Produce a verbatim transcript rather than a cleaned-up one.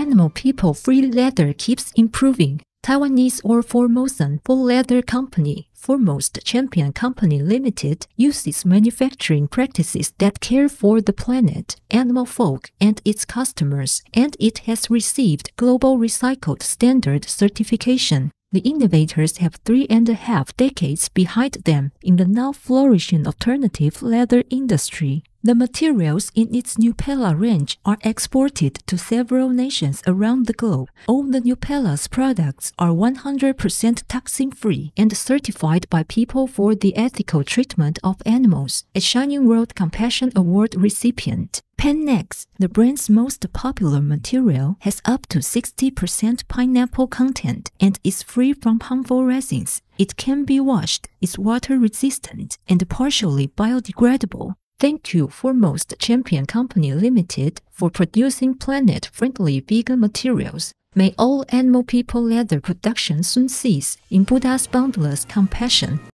Animal people-free leather keeps improving. Taiwanese or Formosan Full Leather Company, Foremost Champion Company Limited, uses manufacturing practices that care for the planet, animal folk, and its customers, and it has received Global Recycled Standard certification. The innovators have three and a half decades behind them in the now flourishing alternative leather industry. The materials in its Nupella range are exported to several nations around the globe. All the Nupella's products are one hundred percent toxin-free and certified by People for the Ethical Treatment of Animals, a Shining World Compassion Award recipient. Pennex, the brand's most popular material, has up to sixty percent pineapple content and is free from harmful resins. It can be washed, is water-resistant, and partially biodegradable. Thank you Foremost Champion Company Limited for producing planet-friendly vegan materials. May all animal people leather production soon cease in Buddha's boundless compassion.